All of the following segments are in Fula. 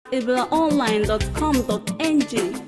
Ebiraonline.com.ng.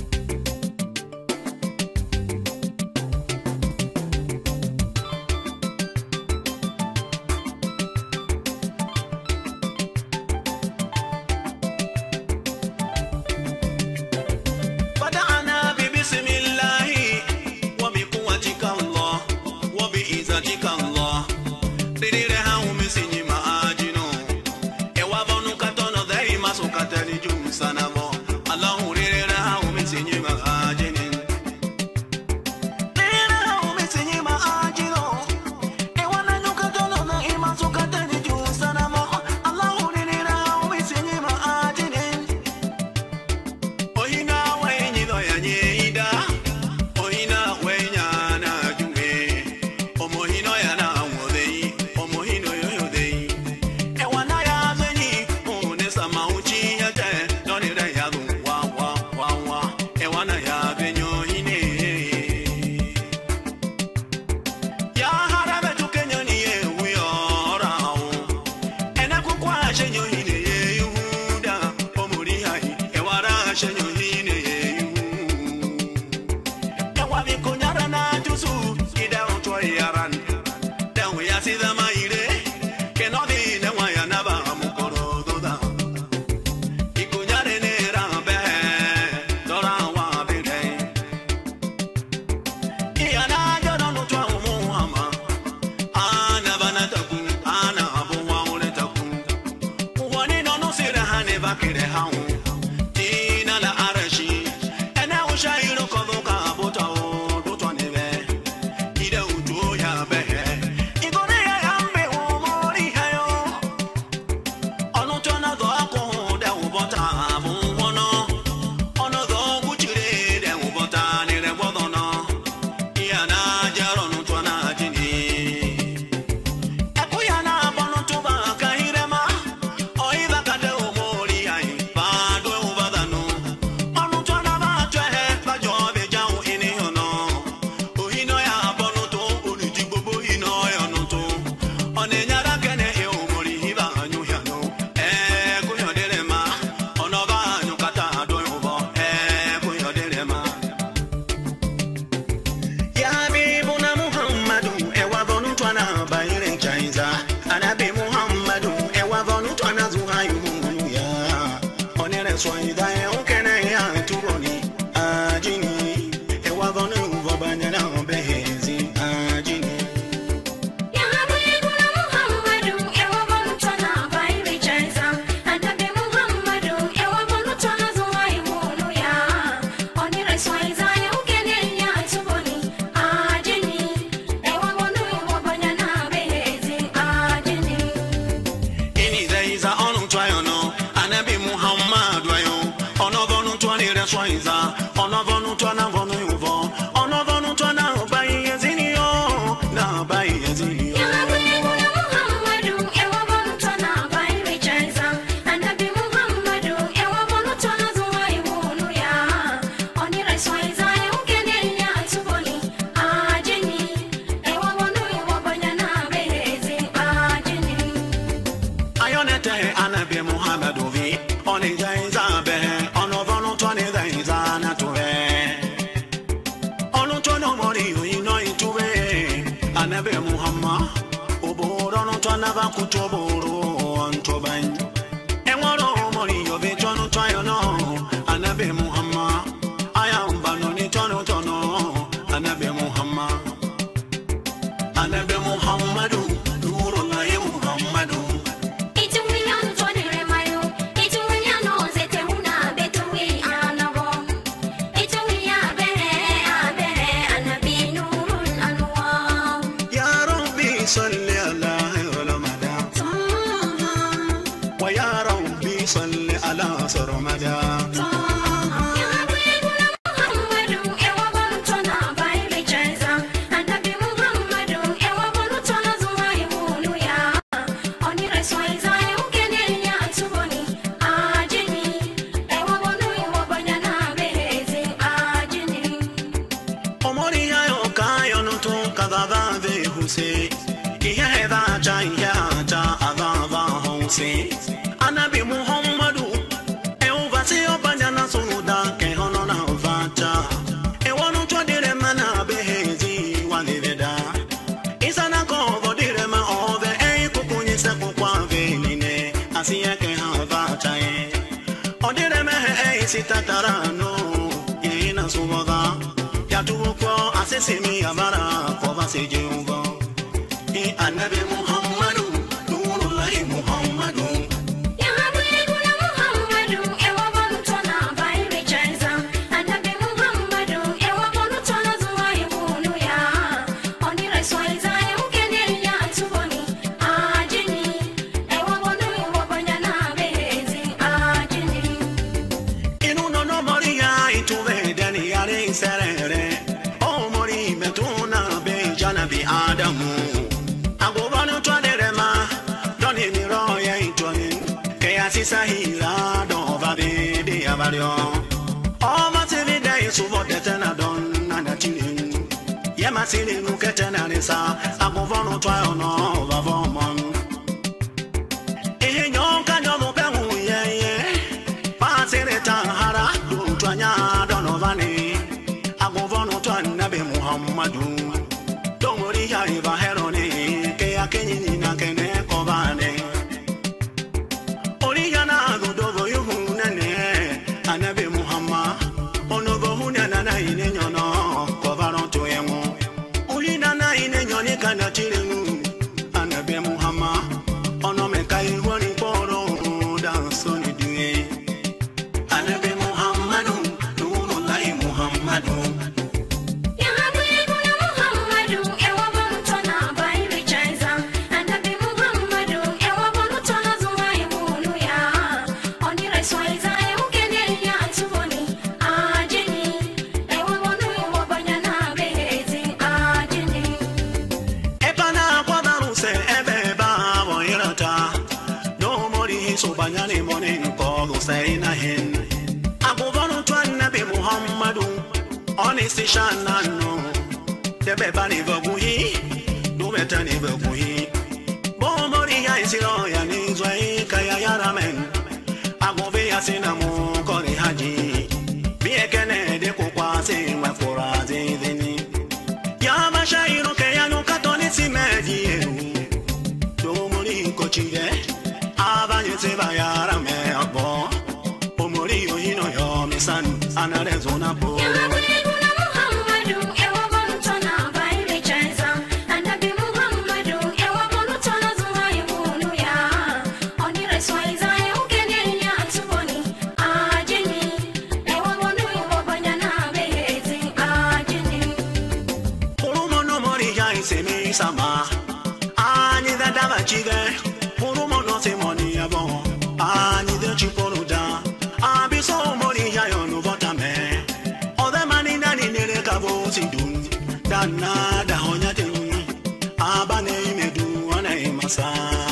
Anabi Muhammad, ewa vonu twana zuha yumu ya. Onere swahida ukene ya turoni ajini. Ewa vonu vobanya na behezi ajini. Anabi Muhammad wayo onovonu twanire swaiza onovonu twanavonu uvo onovonu twanabai ezinio na bai ezinio Anabi Muhammad ovi oni jaiza be onovonu twani jaiza na tuwe onu twono mori ino ituwe Anabi Muhammad oboro no twana ba kutoboro ontoban enworo mori obi twono twayo no Anabi Muhammad ayamba no ni twono twono Anabi Muhammad Anabi Muhammadu nurullah Muhammadu صلي على رمضان ويا ربي صلي على رمضان Anabi Muhammadu sita tarano ina sumoda ya tuko asesimi amara ko basejungo e Anabi Muhammadu nurullahi Muhammadu ya habibuna Muhammadu e wabonutona bayri chaisa Anabi Muhammadu e wabonutona zuwa ibunu ya oni reswaiza e ukene ya tuboni ajini e wabonu wabanyana behezi ajini inu no moria ituve dani yare serere o mori metuna be janabi adamu agobanu twaderema doni miro ye itoni ke asisa hira do vabe de abario o matini dai subo detena don na tinin ye masini nuketena nisa agobanu twa ono vavomon e nyonka nyomo pehu ye pasireta hara do twanya donovani agobanu twa Anabi Muhammadu domori ya iba herone ke akenyi na kene kobane ori yana godovo yuhunane Anabi Muhammad onogo hunana na ine nyono kobaro to yemu ori na ine nyoni kana tirenu Anabi Muhammad ono me kai woni poro danso ni duye Anabi Muhammadu nurullahi Muhammadu ya habibuna Muhammadu e wabonutona bayri chaisa Anabi Muhammadu e wabonutona zuwa ibunu ya oni reswaiza e ukene ya tuboni ajini e wabonu wabanyana behezi ajini epana kwadaru se ebe ba boyirata no mori so banyane monin ko sai na hin agubanu to Anabi Muhammadu honest shanano tebe bani voguhi do betani voguhi bo mori ya isiro ya nizwai kaya yaramen agobe ya sinamu kori haji bi ekene de ko kwase wa forazi zini ya mashairu ke ya no katoni simeji do mori ko chige abanye se ba yarame abo o mori yo hino yo misan anarezo na bo ya habibuna Muhammadu e wabonutona bayri chaisa Anabi Muhammadu e wabonutona zuwa ibunu ya oni reswaiza e ukene ya tuboni ajini e wabonu wabanyana behezi ajini Urumo no mori ya isemi sama ani da daba chige urumo no se moni abo ani de chiporo da abiso mori ya yo no botame ode mani nani nere kabo sidun dana da honya te abane imedu ana imasa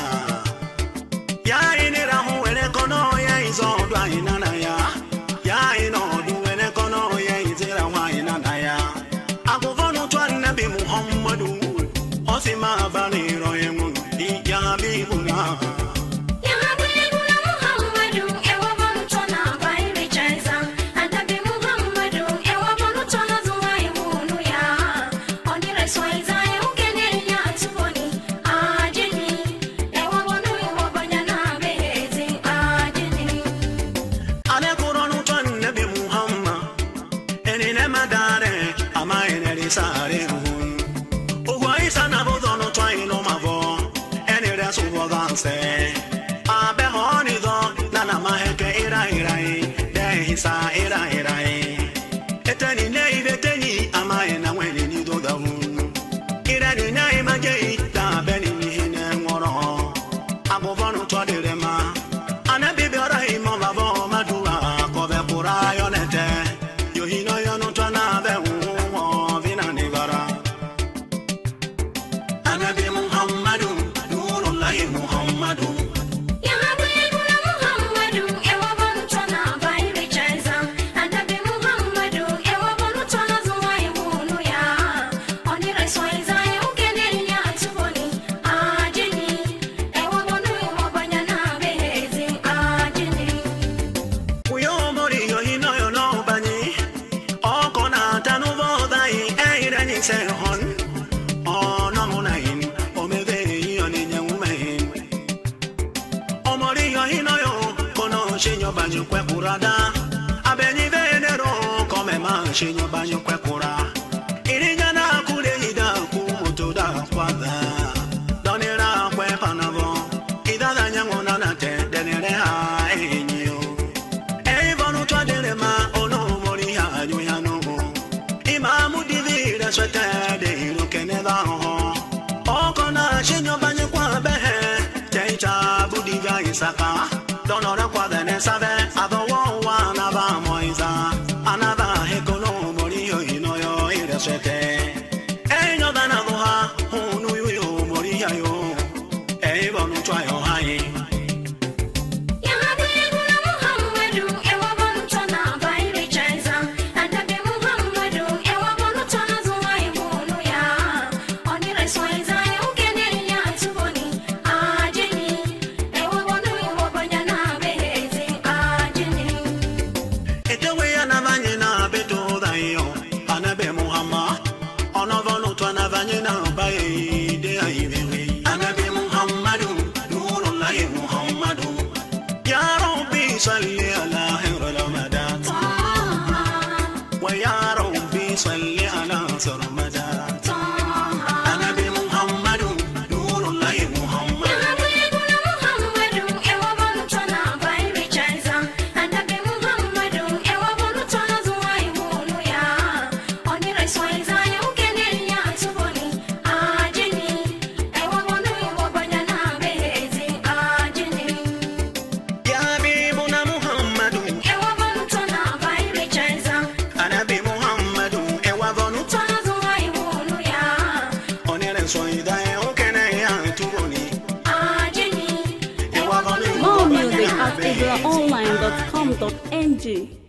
ya ine rahu ene kono ya izo dwa inana ya ino du ene kono ya izira wa inana ya aguvonu to Anabi Muhammadu osima bani royemu ya habibuna ya habibuna Muhammadu e wabonutona bayri chaisa Anabi Muhammadu e wabonutona zuwa ibunu ya oni reswaiza e ukene ya tuboni ajini e wabonu wabanyana behezi ajini ale koronu to Anabi Muhammad eni ne madare ama ene risare Oyiza na bodono to ino mavo eni resu boganse abe honi do nana maheke ira de hisa ira etani nei beteni ama ena wele ni do dawu ira ni nai majei da beni ni hine ngoro agobonu to direma Anabi Ibrahim mavo madua ko be pura yonete yo hino yonu to na be wo vina ni bara Anabi Muhammadu nurullahi Muhammadu ya habibuna Muhammadu e wabonutona bayri chaisa Anabi Muhammadu e wabonutona zuwa ibunu ya oni reswaiza e ukene ya tuboni ajini e wabonu wabanyana behezi ajini Uyo mori yo hino yo no bani oko na tanu bodai e ire ni se hon ono munain o mebe yo ni nyamumein o mori yo hino yo kono shenyo banyu kwe kurada shinyo banyo kwekura irinya na kule ida ku motoda kwada donera kwe panavo ida da nyango na te denere ha enyo e vonu twadere ma ono mori ha anyo ya no imamu divira swete de iro keneda ho okona shinyo banyo kwa behe teita budiga isaka donora kwada ne sabe abawo wa na ba moiza anaba hekono mori yo ino yo ire swete enyo dana boha hunu yo mori ya yo e bonu twa yo hai Anabi Muhammad, onovono twana vanyena bae de aivewe. Anabi Muhammadu, nurullahi Muhammadu. Ya Rabbi salli ala Ebiraland. Wa ya Rabbi salli ala Sarmadan. Anabi Muhammadu, nurullahi Muhammad. More music at ebiraonline.com.ng.